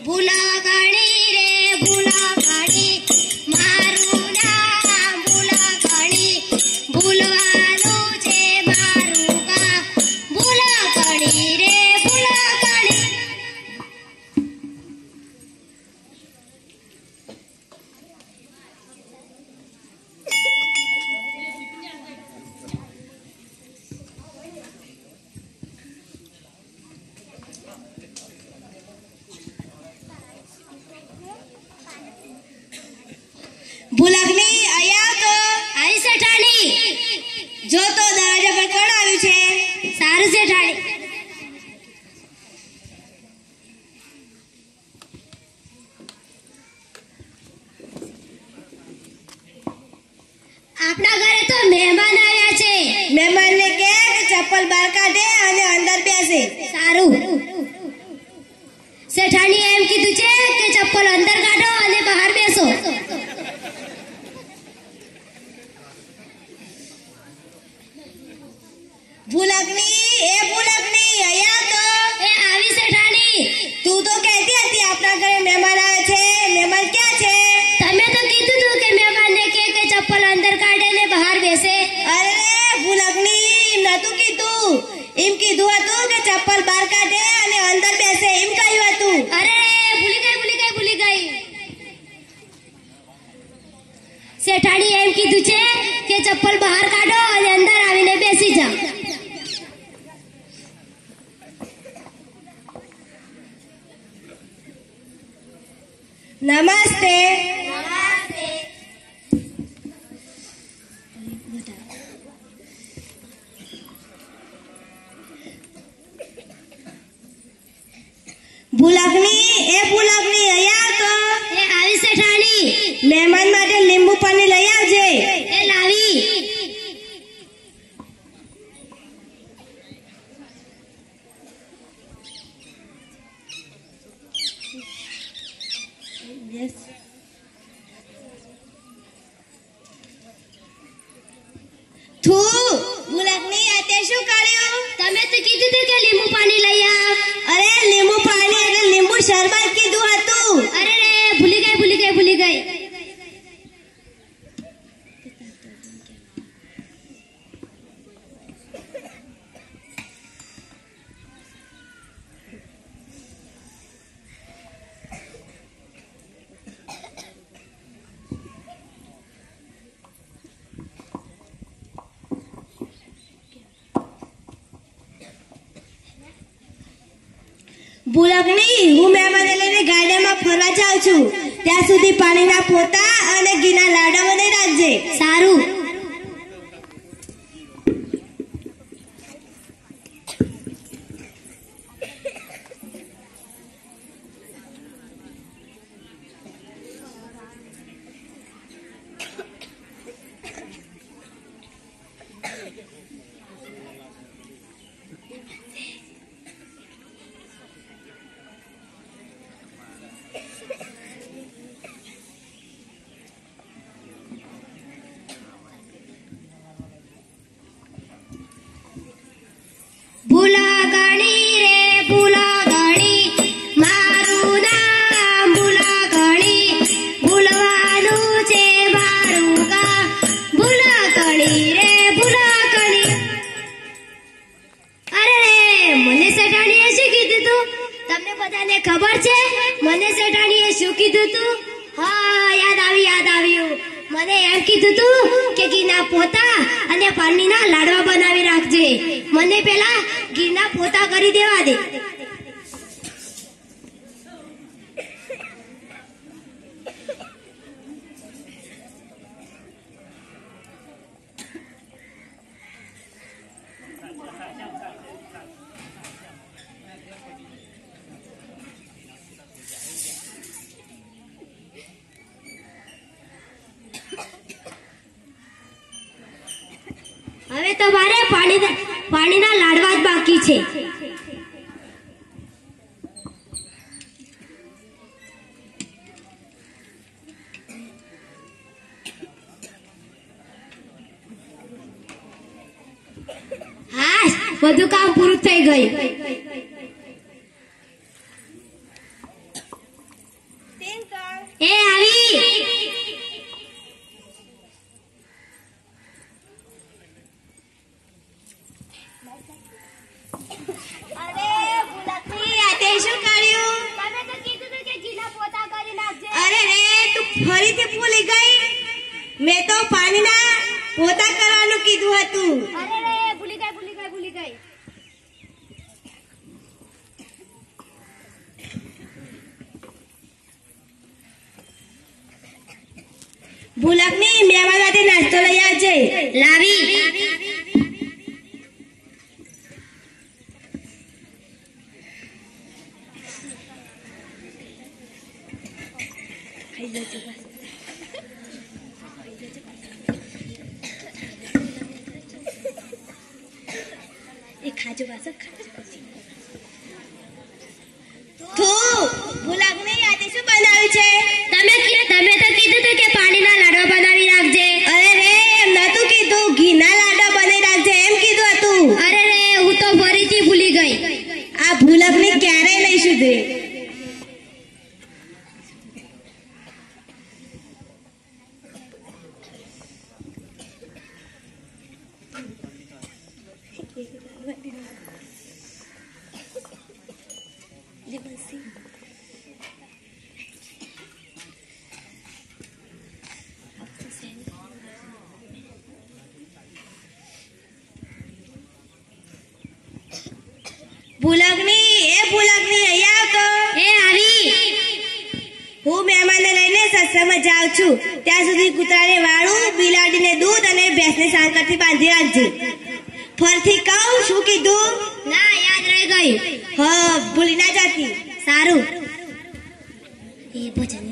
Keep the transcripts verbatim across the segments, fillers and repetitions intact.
ભૂલકની આયા તો આવી શેઠાણી જો તો દરવાજા પર કોણ આવ્યું છે? સારું શેઠાણી. આપણા ઘરે તો મહેમાન આવ્યા છે. મહેમાનને કહે કે ચપ્પલ બહાર કાઢે અને અંદર બેસે. સારું. શેઠાણી એમ કીધું છે કે ચપ્પલ અંદર કાઢો અને બહાર બેસો. ભૂલકની એ ભૂલકની આયા તો એ આવી શેઠાણી. તું તો કહેતી હતી આપણા ઘરે મહેમાન આવે છે. મહેમાન ક્યાં છે? તમે તો કીધું તું કે મહેમાનને કે કે ચપ્પલ અંદર કાઢે ને બહાર બેસે. અરે ભૂલકની એમ નતું કીધું. એમ કીધું હતું કે ચપ્પલ બહાર કાઢે અને અંદર બેસે એમ કહ્યું હતું. અરે ભૂલી ગઈ ભૂલી ગઈ ભૂલી ગઈ. શેઠાણી એમ કીધું છે કે ચપ્પલ બહાર કાઢો અને અંદર આવીને બેસી જાઓ. નમસ્તે. ભૂલકની એ ભૂલકની આયા તો એ આવી શેઠાણી. મહેમાન માટે લીંબુ પાણી લઈ આવજે. એ લાવી. થૂ ભૂલકની આ તે શું કર્યું? તમે તો કીધું હતું કે લીંબુ પાણી લઈ આવ. અરે લીંબુ પાણી એટલે લીંબુ શરબત કીધું હતું. અરે રે ભૂલી ગઈ ભૂલી ગઈ ભૂલી ગઈ. ભૂલકની હું મહેમાનને લઈને ગાર્ડનમાં ફરવા જાઉં છું. ત્યાં સુધી પાણીના પોતા અને ઘીના લાડવા બનાવી રાખજે. સારું. ભૂલા ગણી રે ભૂલા ગણી મારું નામ ભૂલા ગણી ભૂલવાનું છે મારું કામ ભૂલા ગણી રે ભૂલા ગણી. અરે રે મને શેઠાણીએ શું કીધું તું? તમને બધાને ખબર છે મને શેઠાણીએ શું કીધું તું? હા યાદ આવી યાદ આવ્યું. મને એમ કીધું તું કે ઘીના પોતા અને પાણીના લાડવા બનાવી રાખજે. મને પેલા ઘીના પોતા કરી દેવા દે. હવે તમારે પાણી પાણીના લાડવા જ બાકી છે. હા બધું કામ પૂરું થઈ ગયું. ફરીથી ભૂલી ગઈ. મેં તો પાણીના પોતા કરવાનું કીધું હતું. અરે રે ભૂલી ગઈ ભૂલી ગઈ ભૂલી ગઈ. ભૂલકની મહેમાન માટે નાસ્તો લઈ આવજે. લાવી. એ ખાજો પાછો ખાજો. તું ભૂલકની આજે શું બનાવ્યું છે? તમે તમે તો કીધું હતું કે પાણીના લાડવા બનાવી રાખજે. અરે રે એમ નતું કીધું, ઘીના લાડવા બનાવી રાખજે એમ કીધું હતું. અરે રે હું તો ફરીથી ભૂલી ગઈ. આ ભૂલકની ક્યારેય નહીં સુધરે. ભૂલકની એ ભૂલકની અહીંયા આવતો. એ આવી. હું મહેમાનને લઈને સત્સંગમાં જાઉં છું. ત્યાં સુધી કૂતરાને વાળું, બિલાડીને દૂધ અને ભેંસને સાંકળથી બાંધી રાખજે. ફરથી કહું શું કીધું? ના યાદ રહી ગઈ. હા ભૂલી ના જાતી. સારું. એ ભજન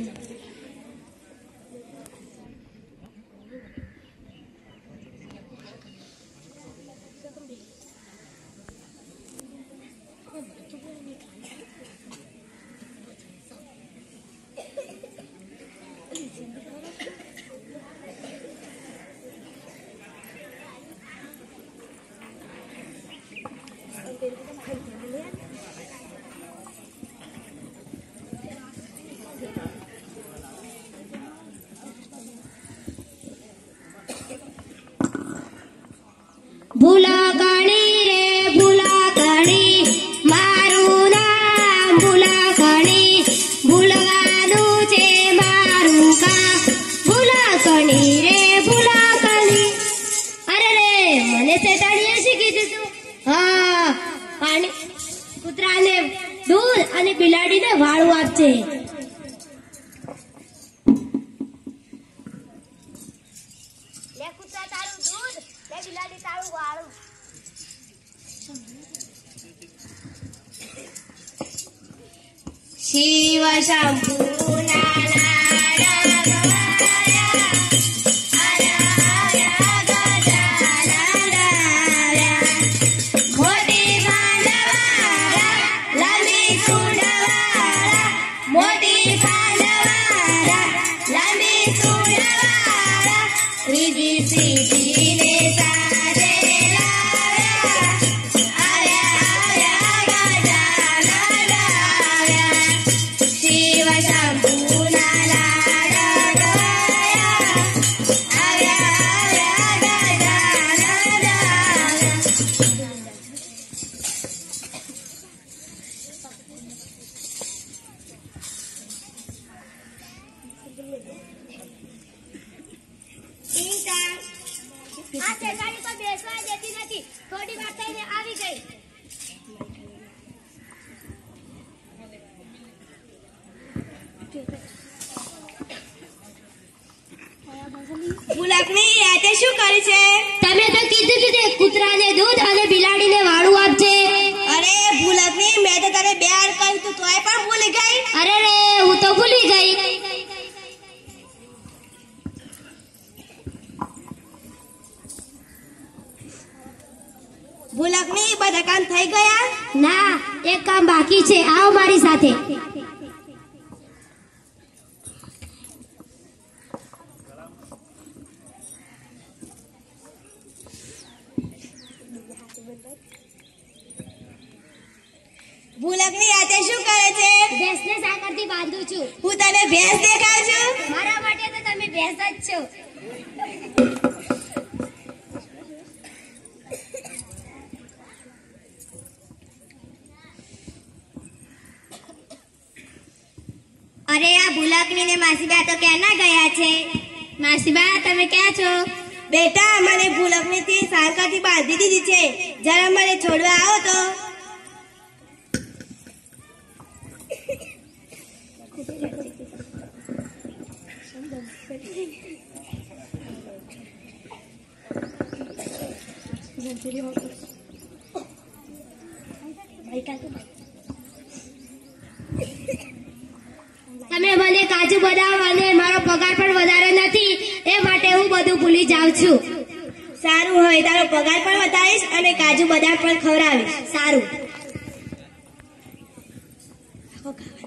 ભૂલકણી રે ભૂલકણી મારું નામ ભૂલકણી ભૂલવાનું છે મારું કામ ભૂલકણી રે ભૂલકણી. અરે રે મને શેતાણીએ શીખી દીધું. હા પાણી કૂતરાને દૂધ અને બિલાડીને વાળું આપજે. લે કૂતરા તારું દૂધ, લે બિલાડી તારું વાળું. શિવ શંભુના આ શેતાણી તો બેસવા દેતી નથી. થોડી વાર થઈને આવી ગઈ. ભૂલકની આજે શું કરી છે? તમે તો કીધું કે કૂતરાને દૂધ અને બિલાડીને વાળું આપજે. અરે ભૂલકની મેં તો તને બે વાર કહ્યું તું તોય પણ ભૂલી ગઈ. અરે રે હું તો ભૂલી ગઈ. ભૂલકની બધા કામ થઈ ગયા? ના એક કામ બાકી છે. આવો મારી સાથે. ભૂલકની આજે શું કરે છે? ભેંસને સાકરથી બાંધું છું. હું તને ભેંસ દેખાડું છું. મારા માટે તો તમે ભેંસ જ છો. અરે આ ભૂલકની ને માસીબા તો ક્યાંના ગયા છે? માસીબા તમે ક્યાં છો? બેટા મને ભૂલકની થી સાંકળથી બાંધી દીધી છે, જરા મને છોડવા આવો તો. તમે મને કાજુ બદામ અને મારો પગાર પણ વધારે નથી, એ માટે હું બધું ભૂલી જાઉં છું. સારું, હવે તારો પગાર પણ વધારીશ અને કાજુ બદામ પણ ખવડાવીશ. સારું.